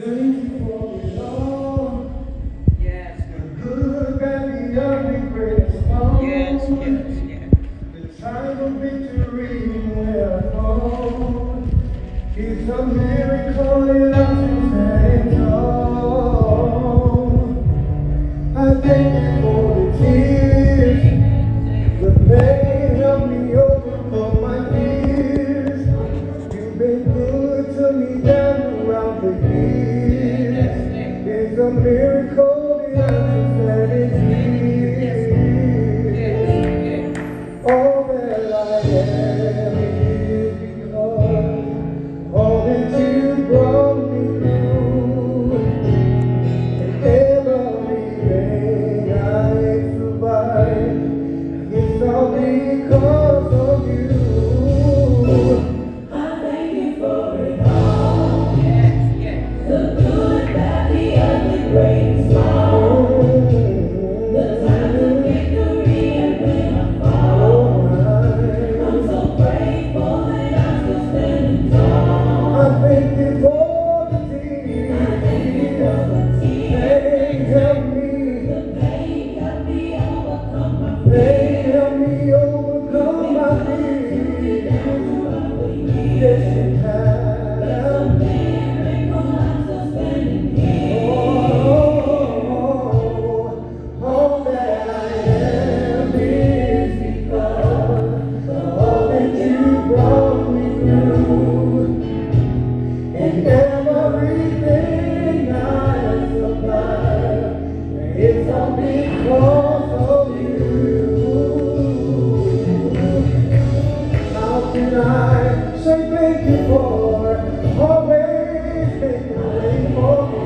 Thank you for it all. Yes. The good, bad, the ugly, great and small. Yes. The time of victory when I fall. It's a miracle that I'm still standing tall. I thank you for the tears. The pain helped me overcome my fears. You've been good to me down throughout the years. It's a miracle that I'm standing here. All that I am is because all that you brought me through. And everything I survived, it's all because of you. I thank you for it all. The good, bad, the ugly, great and small. The times of victory and when I fall. I'm so grateful that I'm still standing tall. I thank you for the I thank you for the tears. pain, help me. The pain helped me overcome my Pain, fear. help me overcome my fears. Yes, it has. Miracle, I'm still standing here. All that I am is because of all that you brought me through. And everything I survived, it's all because of you. How can I say thank you for always making a way for me?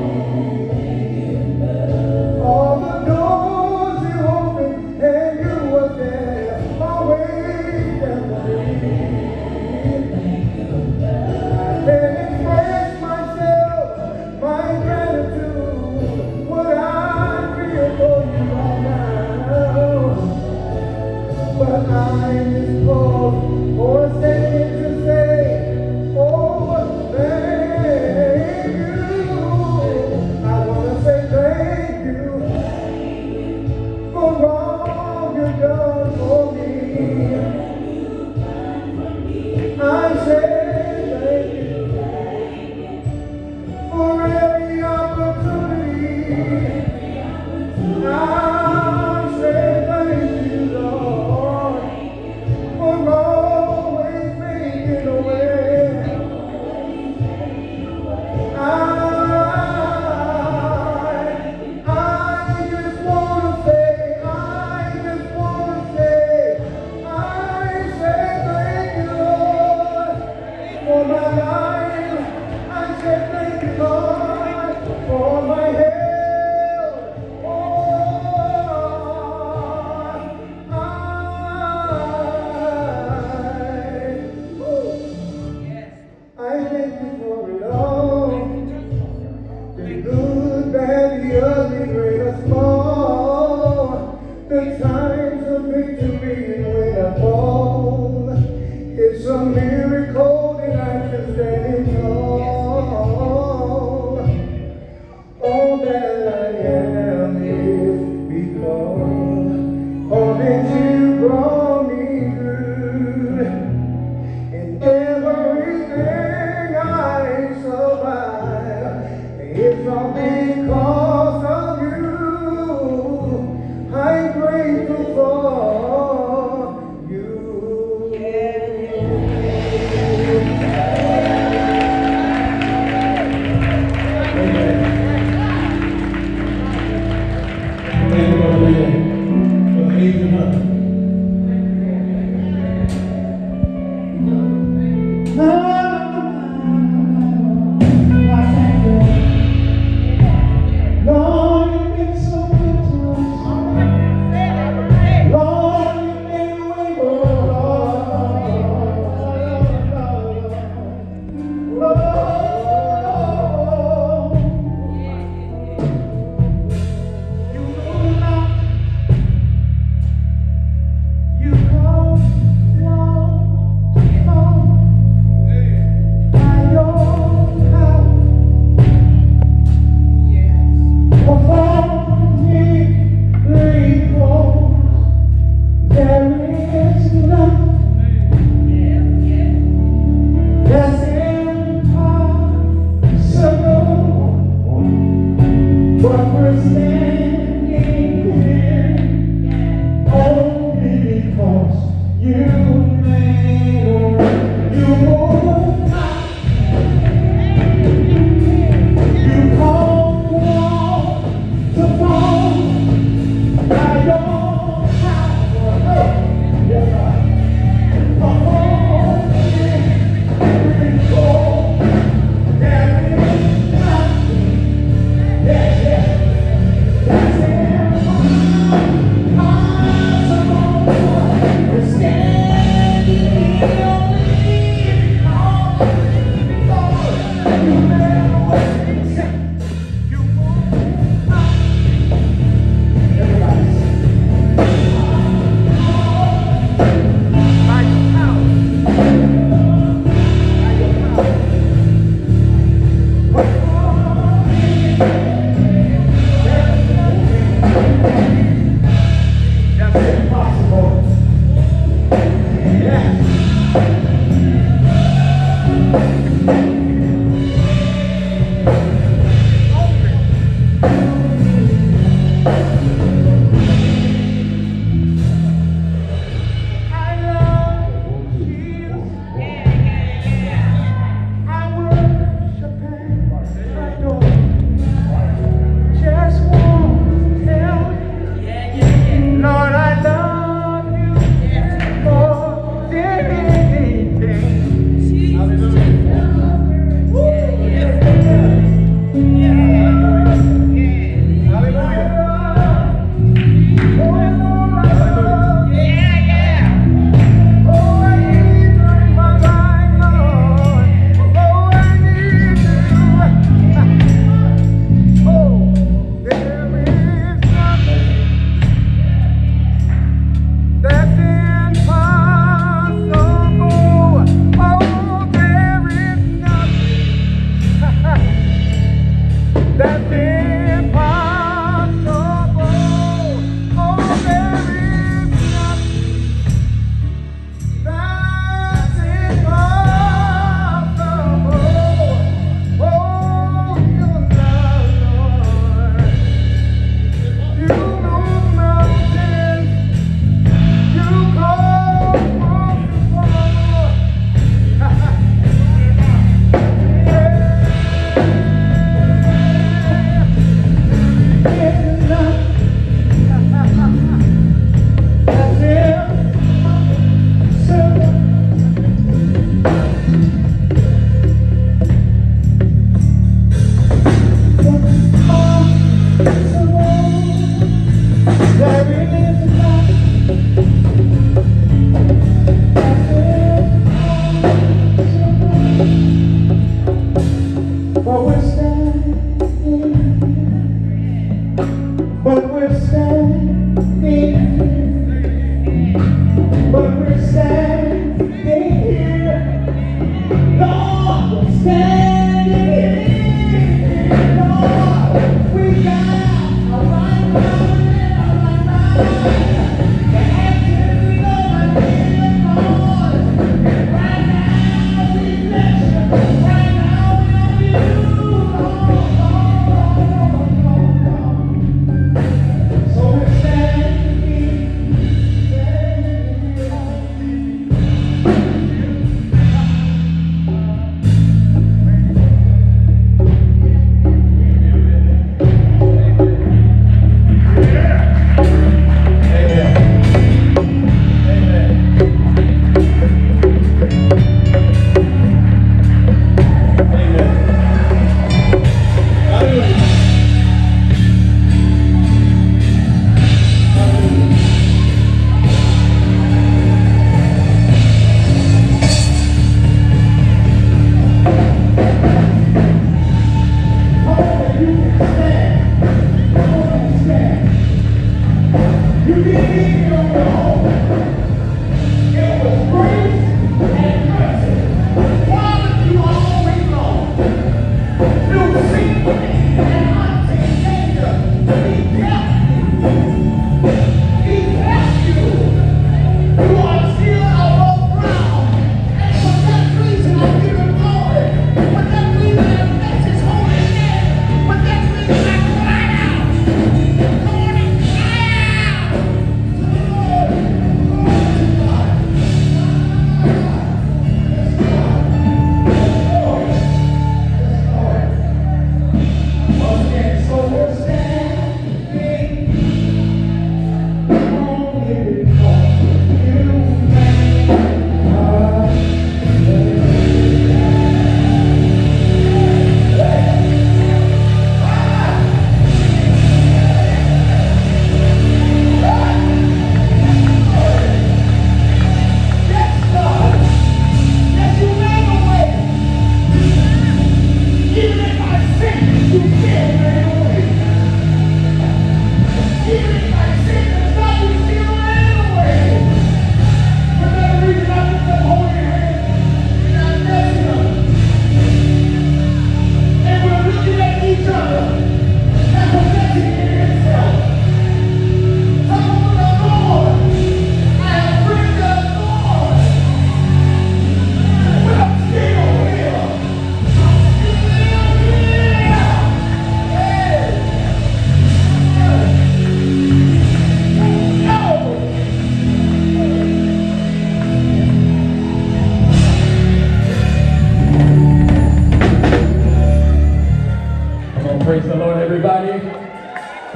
All the doors you opened and you were there, always there for me. I can't express myself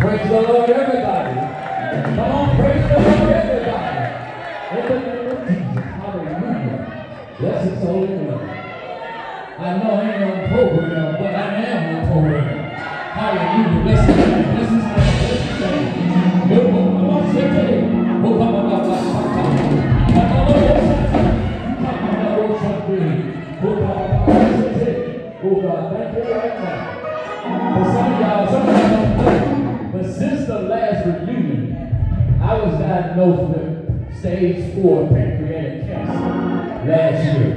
Praise the Lord, everybody. Come on, praise the Lord, everybody. In the name of Jesus. Hallelujah. Bless his holy name. I know I ain't on program, but I am on program. Hallelujah. Bless his name. Bless his name. Bless his name. Oh God, thank you right now. For some of y'all don't know, but since the last reunion, I was diagnosed with stage 4 pancreatic cancer last year.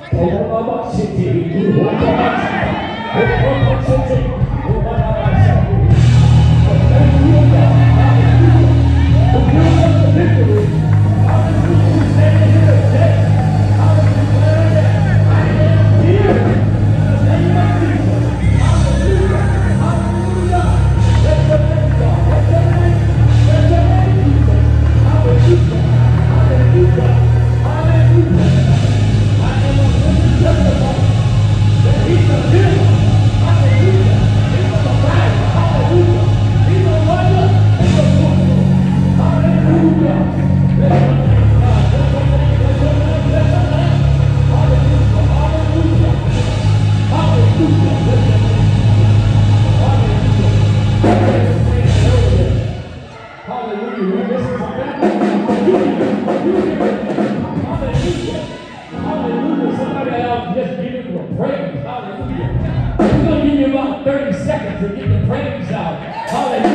Somebody else just give him the praise. Hallelujah. We're going to give you about 30 seconds to get the praise out. Hallelujah.